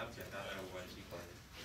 常简单的无人机管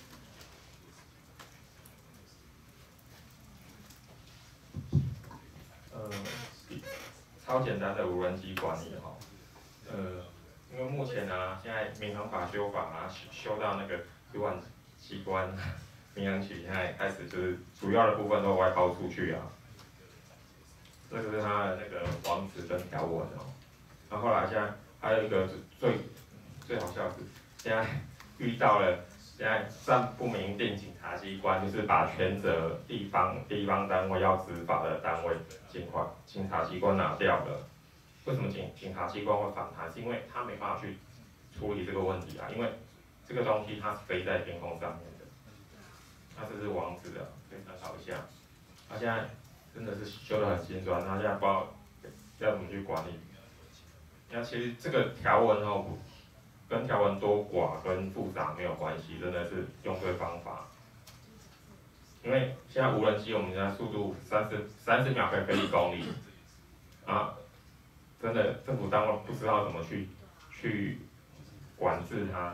理。超简单的无人机管理哈。因为目前啊，现在民航法修法啊，修到那个主管机关民航局现在开始就是主要的部分都外包出去啊。这个是它的那个网址跟条文哦。然后后来现在还有一个最好笑的是，现在遇到了现在暂不明定警察机关，就是把权责地方单位要执法的单位警察机关拿掉了。为什么警察机关会反弹？是因为他没办法去处理这个问题啊，因为这个东西它是飞在天空上面的，那这是网址的，可以参考一下。它现在真的是修得很心酸，它现在不知道要怎么去管理。那其实这个条文哦，跟条文多寡跟复杂没有关系，真的是用对方法。因为现在无人机我们现在速度30秒可以飞1公里，啊，真的政府单位不知道怎么去管制它。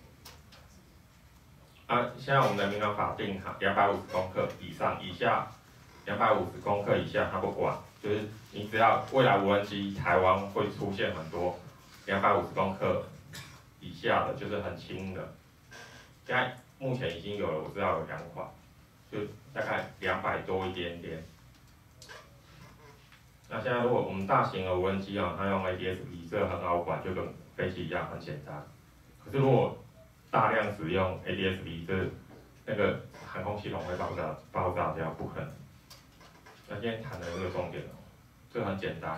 啊，现在我们的民航法定250公克以下250公克以下它不管，就是你只要未来无人机台湾会出现很多250公克以下的，就是很轻的。现在目前已经有了，我知道有2款，就大概200多一点点。那现在如果我们大型的无人机啊，它用 ADS-B， 这个很好管，就跟飞机一样很简单。可是如果大量使用 ADS-B， 那个航空系统会爆炸掉，不可能。那今天谈的这个重点哦，这个很简单，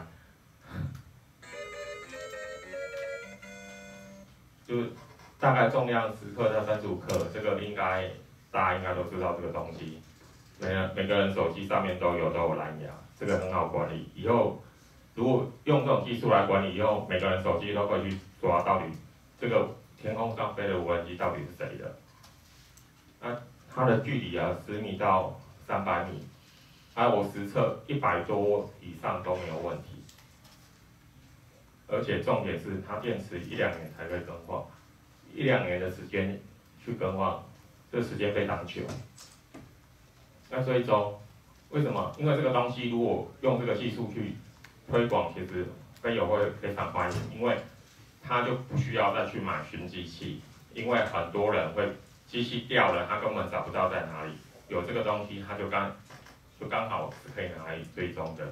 就是大概重量10克到35克，这个大家应该都知道这个东西。每个人手机上面都有蓝牙，这个很好管理。以后如果用这种技术来管理，以后每个人手机都可以去抓到底这个天空上飞的无人机到底是谁的。那它的距离啊，10米到300米，我实测100多以上都没有问题。而且重点是它电池1-2年才可以更换，1-2年的时间去更换，这时间非常久。那最终为什么？因为这个东西如果用这个技术去推广，其实飞友会非常欢迎，因为他就不需要再去买寻机器，因为很多人会机器掉了，他根本找不到在哪里。有这个东西，他就刚好是可以拿来追踪的。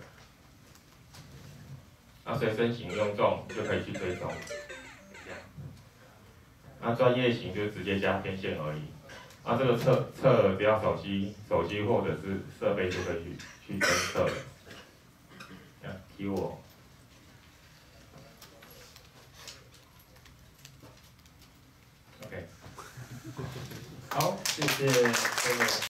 那随身型用重就可以去追踪，那专业型就直接加天线而已。这个测只要手机或者是设备就可以去侦测了。提我。OK。好，谢谢各位。